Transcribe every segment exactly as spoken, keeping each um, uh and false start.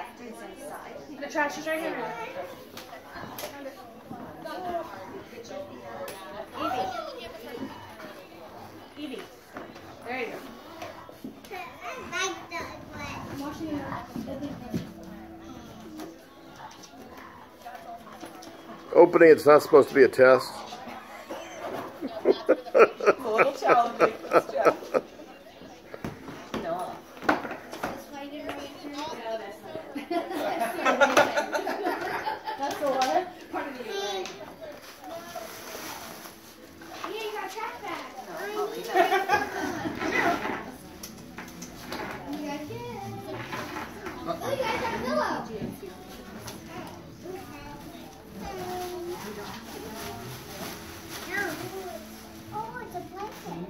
The trash is right here. Evie. Evie. There you go. Opening, it's not supposed to be a test. It's a little challenging, Jeff. No. That's the water? Part of your leg. Yeah, you got a trackpad. No, I'll leave that. You got kids. Oh, you guys got a pillow. Oh, it's a blanket.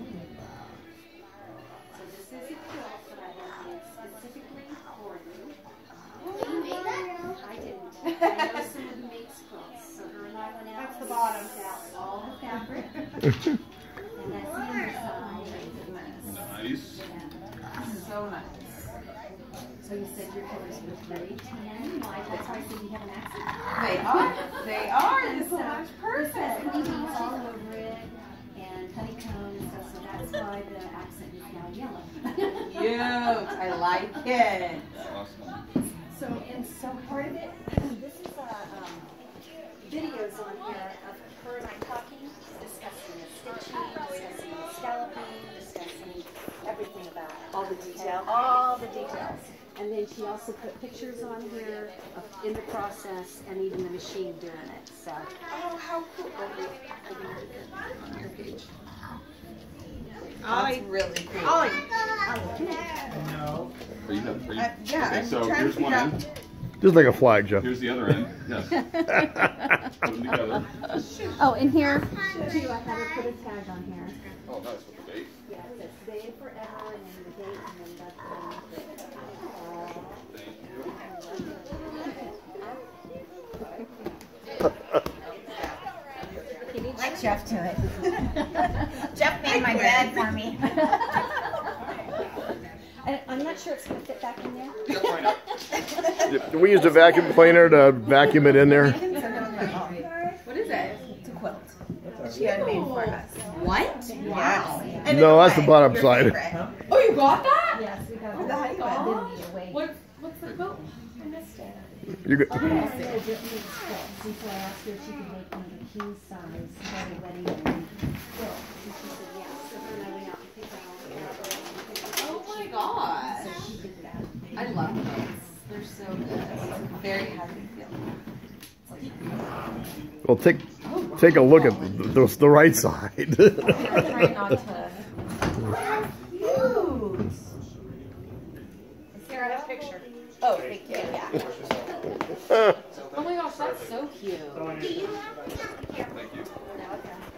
So this is a quilt that I have made specifically for you. You made that? I didn't. I know someone who makes quilts. So her and I went out. That's the bottom. Out all the fabric. And that's the underside. Nice. Yeah. So nice. So you said your colors were very tan. Why? That's why I said you have an accent. They are. They are. This will match Perfect. perfect. Honeybees all over it, and honeycomb and stuff. So that's why the accent is now yellow. Cute. I like it. Awesome. So, and so part of it, this is uh, um, videos on here of her and I talking, discussing the stitching, discussing the scalloping, discussing everything about it. All the details. All the details. And then she also put pictures on here of in the process and even the machine doing it. So. Oh, how cool. On your page. That's really cool. Ollie. No. Are you done? Are you? Uh, yeah, Okay, I'm so trying to here's one figure end. out- Just like a flag, Jeff. Here's the other end. Yes. Put them together. Oh, in here too, I had her put a tag on here. Oh, nice. With the date. Yeah, it says today and forever, and then the date, and then that's the Thank you. Let Jeff do it. Jeff made my bed for me. I, I'm not sure it's going to fit back in there. Yeah, find out. We used a vacuum cleaner to vacuum it in there. What is it? It's a quilt. She had made for us. What? Yes. And No, then that's the what? bottom Your side. favorite. Oh, you got that? Yes, we got Oh, it. the honey I bun. didn't need to wait. What, what's the quilt? I missed it. You go, Okay, I said it just needs quilts, and so I asked her if she could make one of the king size for the wedding ring quilt. And she said yes. So her and I went out and picked out. Oh my gosh. So she did that. I love quilts. They're so good. Very happy feeling. well, take take a look at the, the, the right side. I'm trying not to. Cute. Here, I have a picture. Oh, thank you. Yeah. Oh my gosh, that's so cute. Thank you. No, okay.